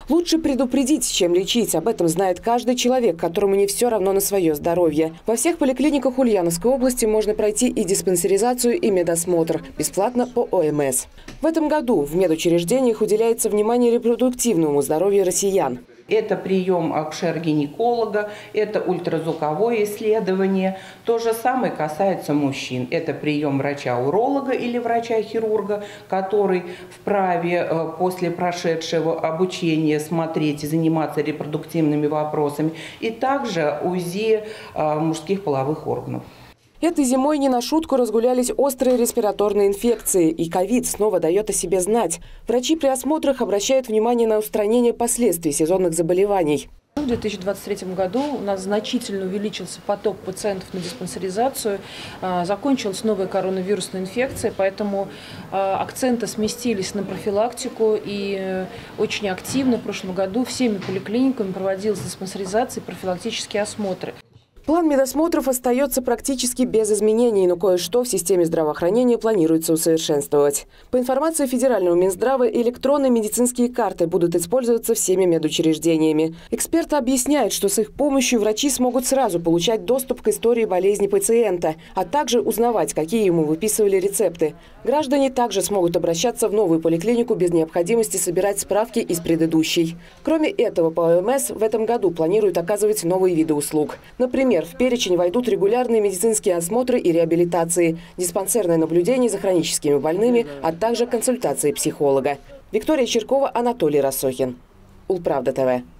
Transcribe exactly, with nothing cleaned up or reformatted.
Лучше предупредить, чем лечить. Об этом знает каждый человек, которому не все равно на свое здоровье. Во всех поликлиниках Ульяновской области можно пройти и диспансеризацию, и медосмотр. Бесплатно по О Эм Эс. В этом году в медучреждениях уделяется внимание репродуктивному здоровью россиян. Это прием акушер-гинеколога, это ультразвуковое исследование. То же самое касается мужчин. Это прием врача-уролога или врача-хирурга, который вправе после прошедшего обучения смотреть и заниматься репродуктивными вопросами. И также УЗИ мужских половых органов. Этой зимой не на шутку разгулялись острые респираторные инфекции, и ковид снова дает о себе знать. Врачи при осмотрах обращают внимание на устранение последствий сезонных заболеваний. В две тысячи двадцать третьем году у нас значительно увеличился поток пациентов на диспансеризацию, закончилась новая коронавирусная инфекция, поэтому акценты сместились на профилактику, и очень активно в прошлом году всеми поликлиниками проводилась диспансеризация и профилактические осмотры. План медосмотров остается практически без изменений, но кое-что в системе здравоохранения планируется усовершенствовать. По информации Федерального Минздрава, электронные медицинские карты будут использоваться всеми медучреждениями. Эксперты объясняют, что с их помощью врачи смогут сразу получать доступ к истории болезни пациента, а также узнавать, какие ему выписывали рецепты. Граждане также смогут обращаться в новую поликлинику без необходимости собирать справки из предыдущей. Кроме этого, по О Эм Эс в этом году планируют оказывать новые виды услуг. Например, в перечень войдут регулярные медицинские осмотры и реабилитации, диспансерное наблюдение за хроническими больными, а также консультации психолога. Виктория Черкова, Анатолий Рассохин. Улправда ТВ.